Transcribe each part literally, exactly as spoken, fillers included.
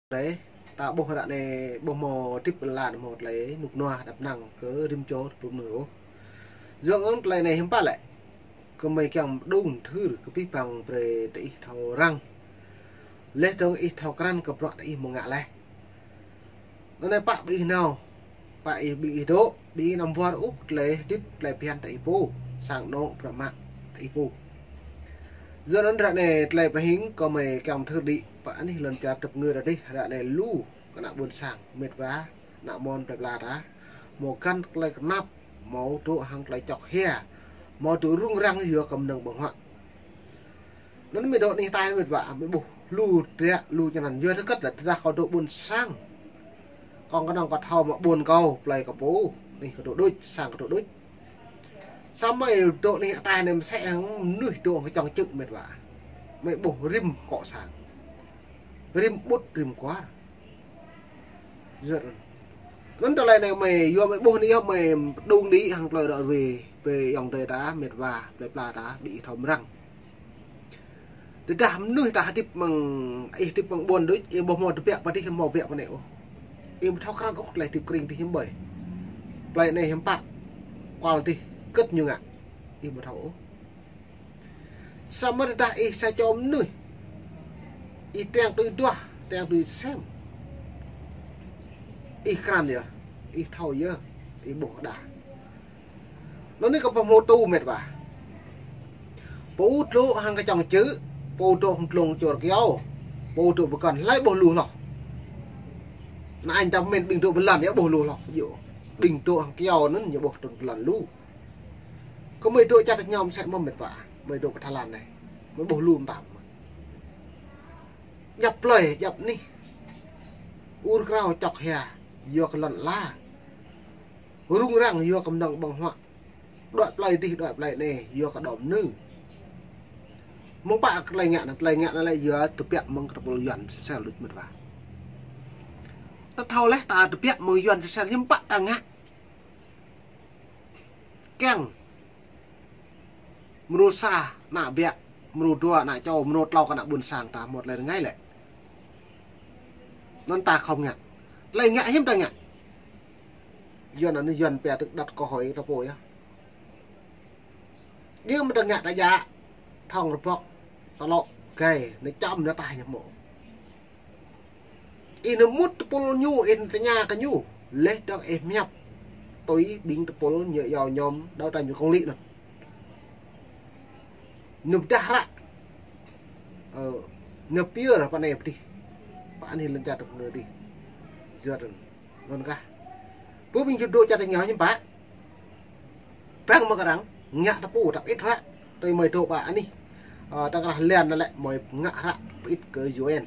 đấy ta bố đã này bố mò tiếp là một lấy nục noa đập nặng cỡ rim chốt bụng nửa dưỡng ứng lại này hiếm ba lại có mấy kèm đung thứ cái pi bằng về để thầu răng lấy tương ít thầu canh cặp rọ để một ngã lại nó này bạn bị nào bạn bị đố bị nằm vòi úp lấy tiếp lại pian tại phố sang nộប្រមាថtại phố giờ nó ra này lại phải hính có mấy kèm thư đi bạn đi lần chặt tập người ra đi ra này lu cái nạ buồn sảng mệt vá nạ mòn đẹp là đá một căn lại nắp máu tụ hàng lại chọc hè máu tụ rung răng giữa cầm nâng bằng hoạn nó mới độ này tay mệt vả mới bù lu trẹ lu cho nằn dưa thứ cất là ra khỏi độ buồn sang còn cái đồng quạt hầu mà buồn câu play cả bố này cái độ đôi sang cái độ đôi sao mày độ này tay này sẽ nuôi độ cái trong chữ mệt vả mày bù rim cọ sáng rim bút rim quá giật lần đầu này mày vô mày buồn đi không mày đung đi hàng lời đợi về về dòng đời đá mệt và đẹp là đá bị thấm răng để đảm nuôi ta tiếp bằng ấy tiếp bằng buồn đấy em bông màu vẹo và đi cái màu vẹo và nẻo em thao khăn ốc lại tiếp kinh thì hiếm bảy lại này hiếm bạc qua đi cất như ngạ em một thấu sao mà đại sai cho ông nuôi y teng tôi tua teng tôi xem y khăn nhở y thầu nhớ y bộ đà nó này có phòng mô tu mệt và bố trô hàng cái chồng chữ bố trô không lùng chuột kéo bố trô còn lấy bố lù lọc nãy anh trong mình bình trô vẫn làm nhớ bố lù lọc dụ bình trô hàng kéo nó nhiều bố trô lần lù có mấy trô chắc được nhau sẽ mong mệt vả mấy trô Thái Lan này mới bố lù tạm dập lời dập ní ur rau chọc hè vô cái lần la rung răng vô cầm đồng bằng họa đoạn play đi đoạn play này vô cái đom nữ mong bạn cái này ngạn này ngạn lại vừa từ bẹt mong cái bộ dần sẽ lụt mệt vào ta thâu lấy ta từ bẹt mong dần sẽ hiếm bạn ta ngạn keng mưu sa nạ bẹt mưu đua nạ cho mưu lau cái nạ buồn sàng ta một lần ngay lại non ta không ngạn lại ngạn hiếm ta ngạn dần là nó dần bẹt được đặt câu hỏi ta bồi á nhưng mà ta ngạn đã dạ thong rồi bọc ta lộ kề nó chăm nó tài nhập mộ in nó mút pol nhu in cái nhà cái nhu lấy được em nhập tôi biến pol nhựa giàu nhóm đau tay như con lị rồi nụp đá ra ờ nụp bia rồi bạn này đi bạn hình lên chặt được nửa đi giờ rồi ngon cả bố mình chụp đôi chặt thành nhỏ như bạn bang mà cái đắng ngạ ta bù tập ít ra tôi mời đồ bạn đi ờ ta là liền lại mời ngạ ra ít cái un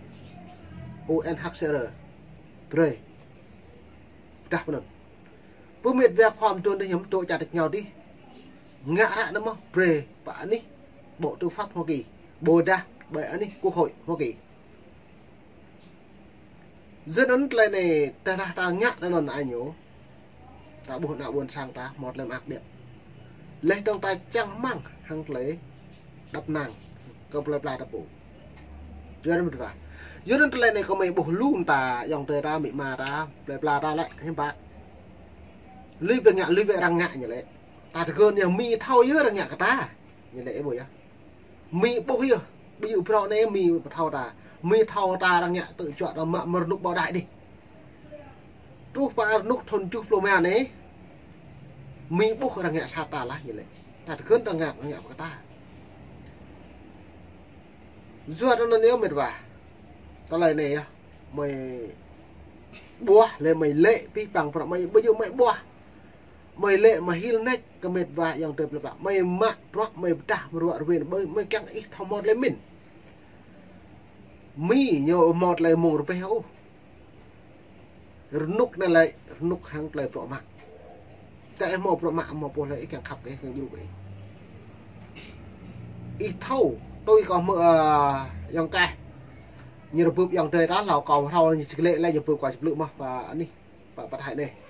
unhcr rồi đặt một bố miệt vềความtuân để nhóm tôi chặt được nhau đi ngạ ra đúng không pre bạn đi bộ tư pháp Hoa Kỳ bồ đa bạn đi quốc hội Hoa Kỳ dân ấn lại này ta ta ta ngạ ta lần ai nhớ ta buồn nào buồn sang ta một lần ác biệt lấy trong tay trăng măng hăng lấy đập nàng công lập lại đập bộ chưa đến một vài dưới đến lên này có mấy bộ luôn ta dòng thời ta bị mà ta lập lại ta lại thêm bạn lưu về ngạ lưu về răng ngạ như vậy ta thì cơn nhiều mi thao dưới răng ngạ cả ta như vậy bồi á mi bộ kia ví dụ pro này mi thao ta mi thao ta răng ngạ tự chọn là mạ mờ lúc bao đại đi lúc và lúc thôn chúc lô mè này mi bốc răng ngạ sa ta lá như vậy ta thì cơn răng ngạ răng ngạ của ta giờ nó nếu mệt vả ta lại này mày bua lên mày lệ pi bằng phần mày bây giờ mày bua mày lệ mà hil nách cái mệt vả dòng tệp là mày mạ pro mày ta rồi về bơi mày căng ít thòng một lên mình mi nhiều một lại mồm rồi hấu nút này lại nút hàng lại pro mạng tại một pro mạng một bộ lại càng khập cái như vậy ít thâu tôi có mượn dòng cây như là bướp dòng trời đó là còn thâu như lệ lại dòng bướp quả chụp lượng mà và anh đi và bắt hại này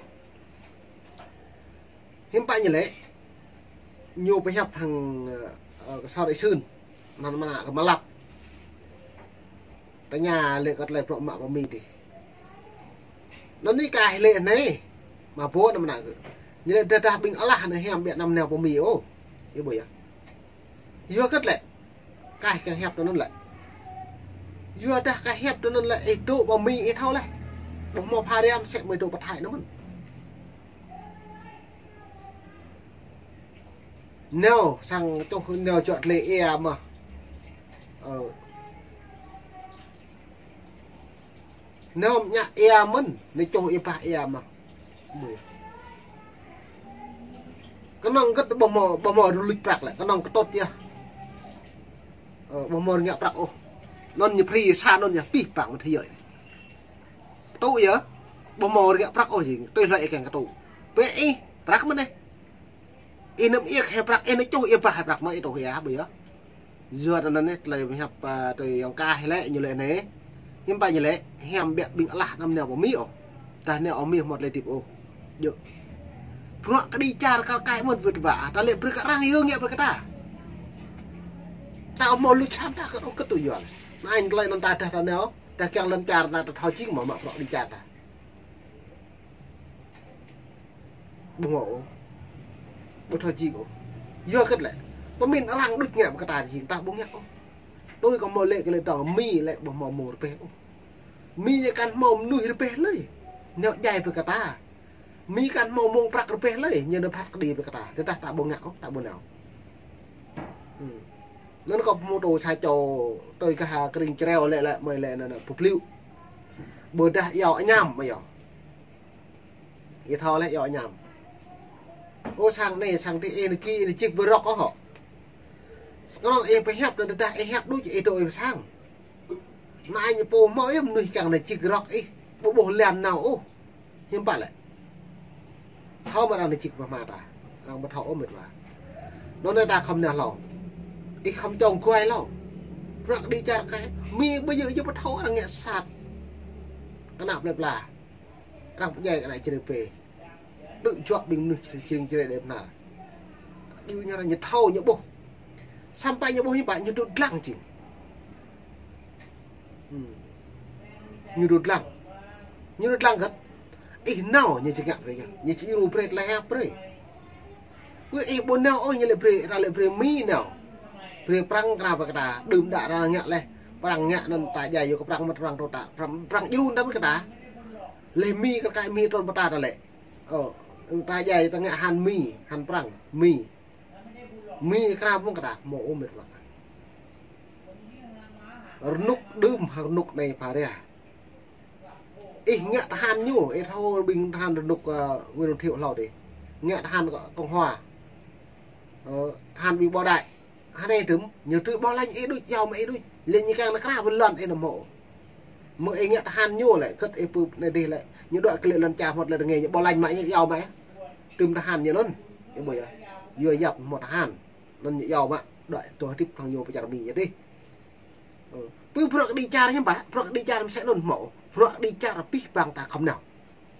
hiếm bay như lẽ nhiều cái hẹp hàng sau đại sơn mà mà mà lặp tại nhà lệ có lại pro mạ bom mì thì nó đi cài lệ này mà bố nó mà như là ta ta bình ở là này hẻm biển nằm nèo bom mì ô cái bưởi vừa cất lại cài cái hẹp nó lại vừa ta cái hẹp nó lại tụ bom mì ít thâu lại bom mò pha đem sẽ mười độ bật hại nó mình nếu sang cho nếu chọn lệ e mà ờ nếu nhá e mình để cho e pa e mà cái nòng cái bom mò bom mò du lịch bạc lại cái nòng cái tốt chưa ờ bom mò nhẹ bạc ô non như phi xa non như pi bạc một thế giới tôi nhớ bom mò nhẹ bạc ô gì tôi lại càng cái tụ vậy bạc mình đây in em yêu hay bạc in nó cho yêu bạc bạc mấy đồ hả bây giờ giờ nó nên lại hẹp từ ông ca hay lẽ như lệ này nhưng bây giờ lẽ hẻm bẹt bình là năm nèo của mỹ ổ ta nèo ở mỹ một lấy tiệp ô được nó cái đi cha cái cái một vượt vả ta lệ bự cả răng hương nhẹ với cái ta tao mau lúc tham ta cái cái tụi giỏi anh lại nó ta ta nèo ta càng lần cha ta thao chiếc mà mà họ đi cha ta bùng ổ bút thao chiếc ổ do cái lệ có mình nó đang đứt nhẹ cái ta thì ta bung nhẹ tôi có một lệ cái lệ tỏ mi lệ bỏ mò một pe mi như căn mồm nuôi pe lấy nhọ dài với cái ta mi căn mồm mông bạc pe lấy như nó phát đi với cái ta người ta ta bung nhẹ ta bung nào nó có một đồ sai trò tôi cái hà cái treo lệ lại mày lệ là phục lưu bữa đã giỏi nhầm bây giờ vậy thôi lại giỏi nhầm ô sang này sang thì em kia thì chiếc vừa róc có họ nó em phải hẹp được ta em hẹp đôi chị tôi sang nay như bố mới em nuôi càng này chiếc róc ấy bố bố làm nào ô nhưng bạn lại thao mà đang này chiếc vào mà ta đang bắt thao mệt vào nó nên ta không nào lẩu ít không trồng quay lâu rắc đi cha cái mi bây giờ cho bắt thao đang nghe sạt nó nạp đẹp là đang dày cái này trên đường về tự chọn bình nuôi trên trên đẹp nào như như là nhật thao nhớ bố sampai như bố như bạn như đột lăng chỉ như đột lăng như đột lăng gật ít nào như chỉ ngạc vậy như chỉ rùa bệt là hẹp đấy cứ ít bốn nào ôi như là bệt ra là bệt mi nào bệt prang ra vào cái ta đùm đã ra ngạ lên prang ngạ nên tại dài vô cái prang mặt prang trâu ta prang prang irun đó cái ta lệ mi cái cái mi tròn bát ta lệ ờ tại dài ta ngạ han mi han prang mi mi kena pun kata mau umit lah. Renuk dum renuk này paria. Ih ngạ than nhu, eh thao bình than renuk nguyên thiệu lầu đi. Ngạ than Cộng Hòa. Than bị bao đại. Hắn này tấm nhiều thứ bao lanh eh đôi giàu mà eh đôi lên như càng nó kena một lần eh nó mộ. Mà eh ngạ than nhu lại cất eh pup này đi lại. Những đoạn cái lần chạm một lần nghề những bao lanh mà giàu mà. Tùm than nhiều lắm. Cái buổi vừa dập một than. Nên giàu mà đợi tôi tiếp thằng vô bây giờ mình đi cứ pro đi cha chứ bà pro đi cha sẽ luôn mổ pro đi cha là biết bằng ta không nào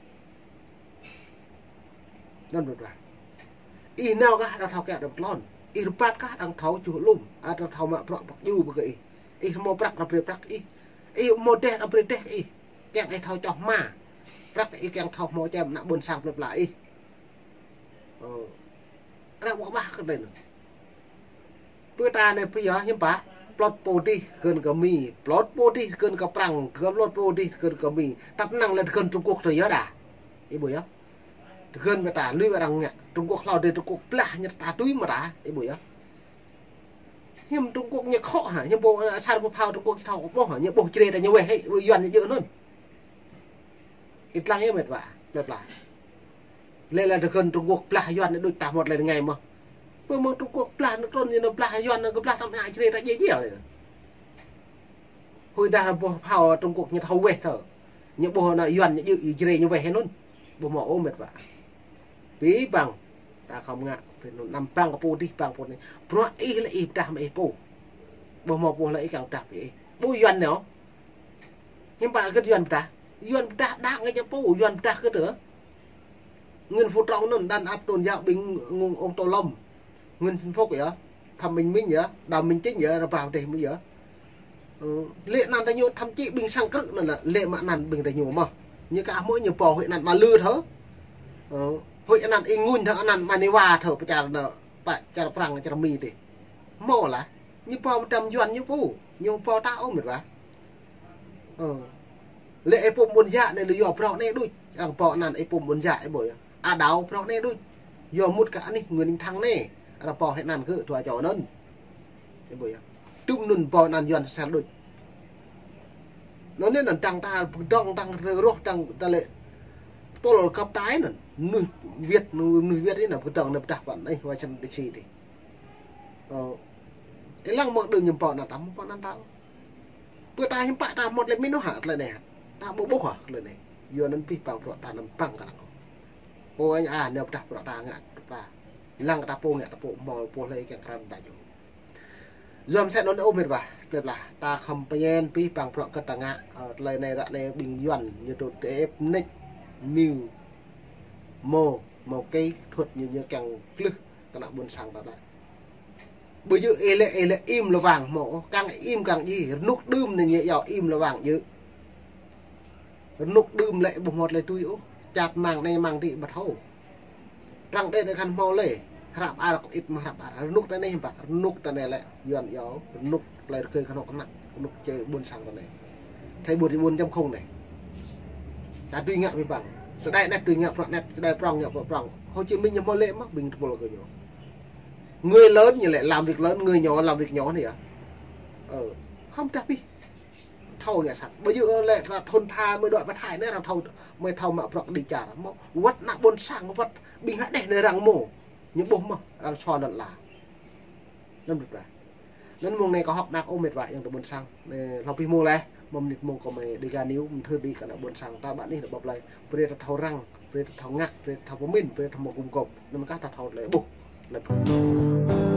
nên được là y nào cả đang thao kẹt được lon y bắt cả đang tháo chủ lùm à đang tháo mà pro bạc yêu bực y y mua bạc là bạc bạc y y mua đẻ là bạc đẻ y kẹt cái tháo cho mà bạc y kẹt tháo mua cho nặng buồn sang bạc lại y ờ đang có ba cái này bữa ta này bây giờ nhưng bà plot body gần cả mi plot body gần cả prang gần plot body gần cả mi tập năng lên gần Trung Quốc rồi nhớ đã ý bùi á gần người ta lưu vào đằng nhẹ Trung Quốc lao đến Trung Quốc là nhật ta túi mà đã ý bùi á nhưng Trung Quốc nhật khó hả nhưng bộ sao bộ phao Trung Quốc thao có hả nhưng bộ chỉ là như vậy hay rồi dần dữ hơn ít lăng ấy mệt vả mệt lại lên là gần Trung Quốc là dần đôi ta một lần ngày mà bữa mà Trung Quốc plan nó trôn như nó plan doan nó plan năm hai chỉ đã dễ dễ rồi hồi đã bộ phao Trung Quốc như thâu quẹt thở những bộ là doan như dự chỉ như vậy hết luôn bộ mỏ ôm mệt vả tí bằng ta không ngạ phải nằm bằng cái bộ đi bằng bộ này pro y là y ta mà y bộ bộ mỏ bộ là y càng đặc vậy bộ doan nữa nhưng bạn cái doan ta doan ta đang ngay cho bộ doan ta cái nữa nguyên phụ trọng nó đàn áp tôn giáo bình ông Tô Lâm nguyên phúc vậy thầm mình mình nhớ đào mình chính nhớ là vào đây mới nhớ lệ nàn ta nhô thăm chị bình sang cự là lệ mạ nàn bình ta nhô mà như cả mỗi nhiều bò hội nàn mà lư thớ hội nàn in ngun thở nàn mà đi qua thở chả là bạn chả là prang chả là mì thì mò là như bò trầm doan như phu như bò ta ôm được là lệ pom buồn dạ này là do pro này đôi chẳng bò nàn ấy pom buồn dạ ấy bồi à đào pro này đôi do một cả này người ninh thăng này là bò hệ nàn cứ thua trò nân ấy bồi trung nôn bò nàn doan sang đôi nó nên là tăng ta tăng tăng rốt tăng ta lệ pol cấp tái nè nuôi Việt nuôi Việt ấy là cái trồng lập đặc bản đây qua chân để chi thì cái lăng một đường nhầm bò là tắm con ăn tao bữa ta hiếm bạ ta một lần mới nó hạt lại này ta bốc bốc hả lời này vừa nên pi bằng rõ ta nằm bằng cả ô anh à nếu ta rõ ta ngạn ta lăng ta po ngạn ta po mò po lấy cái căn đại chủ dòm sẽ nó ôm mệt vào được là ta không pen pi bằng rõ cái ta ngạn lời này lại này bình doan như đồ ép nick new mô một cái thuật như như càng lư các bạn buồn sang vào lại bây giờ ê lệ ê lệ im là vàng mộ càng im càng gì nút đơm này nhẹ dạo im là vàng dữ nút đơm lệ bùng một lệ tôi yếu chặt màng này màng thị bật hậu răng đây là khăn mò lệ rạp à là có ít mà rạp à nút đây này bạc nút đây này lại dọn gió nút lại cười khăn nó nặng nút chơi buồn sang vào này thấy buồn thì buồn trong không này chả tuy ngại với bằng sẽ đây nét tuy ngại prong nét sẽ đây prong nhậu prong Hồ Chí Minh như mò lệ mắc bình thường là nhỏ người lớn như lại làm việc lớn người nhỏ làm việc nhỏ này à ờ không chắc đi thâu nhà sẵn bây giờ lại là thôn tha mới đợi bắt hại nữa là thâu mới thâu mà prong đi trả mò vắt nặng buồn sang vắt bình hại để nơi rằng mổ những bông mà làm so đợt là nên được rồi nên mùng này có học đặc ôm mệt vậy nhưng được buồn sang này học pi mô này mầm nịt mùng có mày đi gà níu mình thưa đi cả là buồn sang ta bạn đi là bọc lại về là thâu răng về thâu ngạc về thâu có min về thâu một cùng cột nên các ta thâu lại bục lại